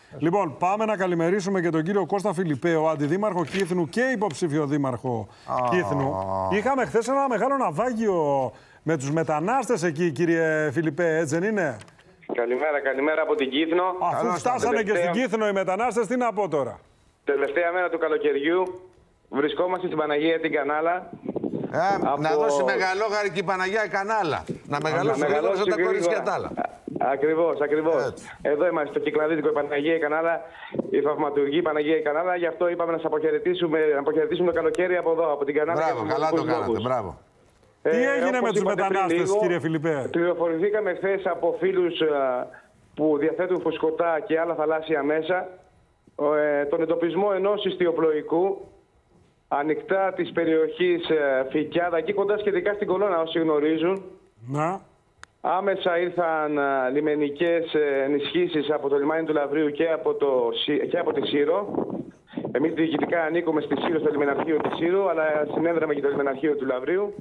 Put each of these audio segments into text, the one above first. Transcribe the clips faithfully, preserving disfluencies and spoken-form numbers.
Λοιπόν, πάμε να καλημερίσουμε και τον κύριο Κώστα Φιλιππέο, αντιδήμαρχο Κύθνου και υποψήφιο δήμαρχο oh. Κύθνου. Είχαμε χθες ένα μεγάλο ναυάγιο με τους μετανάστες εκεί, κύριε Φιλιππέ, έτσι δεν είναι? Καλημέρα, καλημέρα από την Κύθνο. Αφού Καλώς φτάσανε τελευταία... και στην Κύθνο οι μετανάστες, τι να πω τώρα. Τελευταία μέρα του καλοκαιριού βρισκόμαστε στην Παναγία την Κανάλα. Ε, από... Να δώσει μεγαλόγαρη και η Παναγία η Κανάλα. Να μεγαλώσει γρήγορα σαν τα κορίτσια τα άλλα. Ακριβώς, ακριβώς. Εδώ είμαστε στο Κυκλαδίτικο, η Παναγία η Κανάλα, η θαυματουργή Παναγία η Κανάλα. Γι' αυτό είπαμε να σας αποχαιρετήσουμε, να αποχαιρετήσουμε το καλοκαίρι από εδώ, από την Κανάλα. Μπράβο, καλά το κάνατε. Μπράβο. Ε, Τι έγινε ε, με τους μετανάστες, λίγο, κύριε Φιλιππέ? Πληροφορηθήκαμε χθες από φίλους α, που διαθέτουν φουσκωτά και άλλα θαλάσσια μέσα ε, τον εντοπισμό ενός ιστιοπλοϊκού ανοιχτά της περιοχής ε, Φυκιάδα, εκεί κοντά σχετικά στην Κολώνα, όσοι γνωρίζουν. Να. Άμεσα ήρθαν α, λιμενικές ε, ενισχύσεις από το λιμάνι του Λαβρίου και από, το, και από τη Σύρο. Εμείς διοικητικά ανήκουμε στη Σύρο, στο λιμεναρχείο της Σύρου, αλλά συνέδραμε και το λιμεναρχείο του Λαβρίου.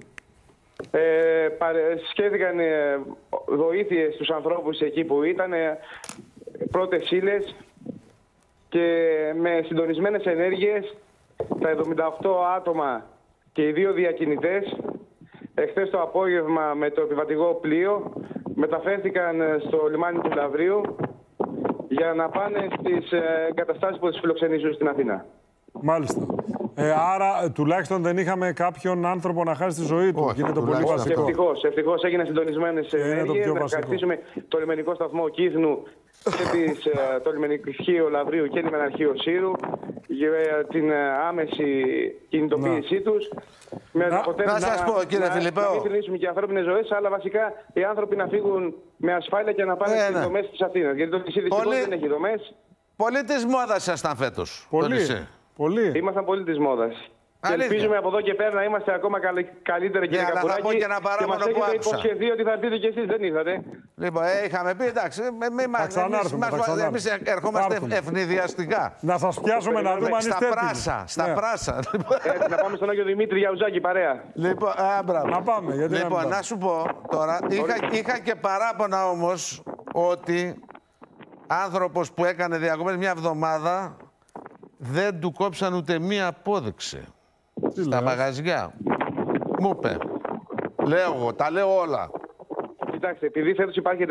Ε, σκέφτηκαν ε, βοήθειες στους ανθρώπους εκεί που ήταν, ε, πρώτες ύλες και με συντονισμένες ενέργειες τα εβδομήντα οκτώ άτομα και οι δύο διακινητές εχθές το απόγευμα με το επιβατικό πλοίο μεταφέρθηκαν στο λιμάνι του Λαβρίου για να πάνε στις εγκαταστάσεις που τις φιλοξενήσουν στην Αθήνα. Μάλιστα. Ε, άρα, τουλάχιστον δεν είχαμε κάποιον άνθρωπο να χάσει τη ζωή του. Όχι, είναι το πολύ βασικό. Ευτυχώς, ευτυχώς έγιναν συντονισμένες ενέργειες. Να ευχαριστήσουμε το λιμενικό σταθμό Κύθνου και τις, το λιμεναρχείο Λαβρίου και λιμεναρχείο Σύρου για την άμεση κινητοποίησή να. τους. Με να, να σας πω, κύριε Φιλιππέο. Να μην θυλίσουμε και ανθρώπινες ζωές, αλλά βασικά οι άνθρωποι να φύγουν με ασφάλεια και να πάνε ε, στις ναι. δομές της Αθήνας. Γιατί το νησί δυστυχώς δεν έχει δομές. Πολύ της μόδας ήσασταν φέτος. Πολύ. Πολύ. Ήμασταν πολύ της μόδας. Και ελπίζουμε από εδώ και πέρα να είμαστε ακόμα καλύτερα, κύριε yeah, Καπουράκη. Και, και μας έχετε υποσχεθεί ότι θα έρθετε κι εσείς, δεν ήρθατε. Λοιπόν, ε, είχαμε πει, εντάξει, εμείς ερχόμαστε ευνηδιαστικά. Να σας πιάσουμε να δούμε αν είστε έτοιμοι. Στα πράσα, στα πράσα. Να πάμε στον Άγιο Δημήτρη Γιαουζάκη, παρέα. Λοιπόν, να πάμε, γιατί λοιπόν, να σου πω τώρα, είχα και παράπονα όμως ότι άνθρωπος που έκανε διακοπές μια εβδομάδα δεν του κόψαν ούτε μία απόδειξη. Τι στα λέω. Μαγαζιά. Μου είπε. Λέω εγώ, τα λέω όλα. Κοιτάξτε, επειδή φέτος υπάρχει...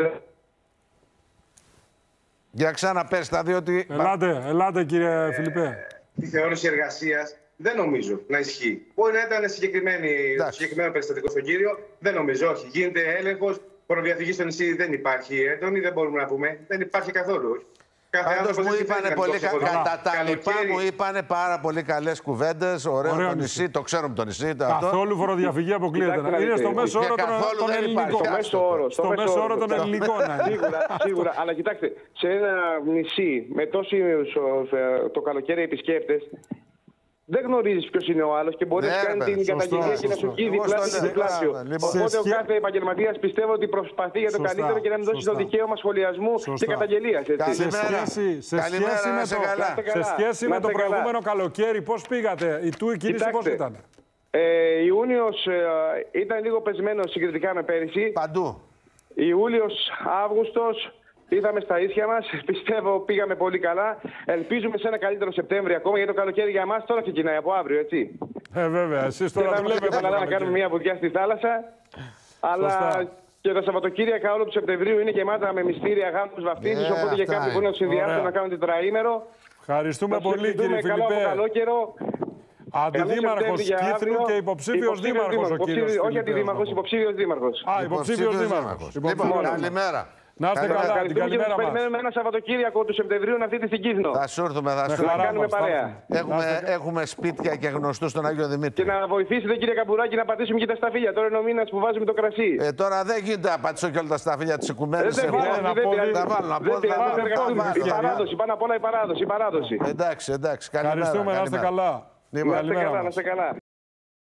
Για ξαναπες τα διότι... Ελάτε, ελάτε κύριε Φιλιππέ. Τη θεώρηση εργασίας δεν νομίζω να ισχύει. Μπορεί να ήταν συγκεκριμένο περιστατικό στον κύριο, δεν νομίζω, όχι. Γίνεται έλεγχος, προδιαφυγή στο νησί δεν υπάρχει έντονη, δεν μπορούμε να πούμε. Δεν υπάρχει καθόλου. Πάντως μου είπανε πολύ κα... κατά τα λοιπά μου είπανε πάρα πολύ καλές κουβέντες, ωραίο, ωραίο το νησί, νησί, το ξέρουμε το νησί. Το καθόλου φοροδιαφυγή αποκλείεται. Είναι στο μέσο όρο των ελληνικών. Στο μέσο όρο των ελληνικών. Σίγουρα, σίγουρα. Αλλά κοιτάξτε, σε ένα νησί με τόσοι το καλοκαίρι επισκέπτες, δεν γνωρίζεις ποιος είναι ο άλλος και μπορείς να κάνεις την καταγγελία και να σου βγει διπλάσιο. Οπότε ο κάθε επαγγελματίας πιστεύω ότι προσπαθεί για το καλύτερο και να μην δώσει το δικαίωμα σχολιασμού και καταγγελίας. Σε σχέση με το προηγούμενο καλοκαίρι, πώς πήγατε, η του κίνηση πώς ήταν? Ιούνιος ήταν λίγο πεσμένος συγκριτικά με πέρυσι. Παντού. Ιούλιος, Αύγουστος. Ήρθαμε στα ίσια μας, πιστεύω πήγαμε πολύ καλά. Ελπίζουμε σε ένα καλύτερο Σεπτέμβριο ακόμα, γιατί το καλοκαίρι για μας τώρα ξεκινάει από αύριο, έτσι. Ε, βέβαια, εσείς τώρα δουλεύετε καλά να κάνουμε μια βουδιά στη θάλασσα. Αλλά και τα Σαββατοκύριακα όλο του Σεπτεμβρίου είναι γεμάτα με μυστήρια, γάμους, βαφτίσεις. Yeah, οπότε για κάποιοι που είναι να συνδυάσουν να κάνουν τετραήμερο. Ευχαριστούμε πολύ, κύριε Φιλιππέ. Αντιδήμαρχος Κύθνου και υποψήφιος δήμαρχος ο κύριος. Όχι αντιδήμαρχος, υποψήφιος δήμαρχος. Α, υποψήφιος δήμαρχος. Λοιπόν, καλημέρα. Να είστε καλά, την καλημέρα μας. Περιμένουμε ένα Σαββατοκύριακο του Σεπτεμβρίου να έρθετε στην Κύθνο. Θα σου έρθουμε, θα σου κάνουμε παρέα. Έχουμε, έχουμε σπίτια και γνωστούς στον Άγιο Δημήτρη. Και να βοηθήσετε, κύριε Καπουράκη, να πατήσουμε και τα σταφύλια. Τώρα είναι ο μήνας που βάζουμε το κρασί. Ε, τώρα δεν γίνεται να πατήσω και όλα τα σταφύλια της οικουμένης. Δεν βάλω να πω. Παράδοση, πάνω απ' όλα η παράδοση. Εντάξει, εντάξει. Ευχαριστούμε, να είστε καλά. Να είστε καλά.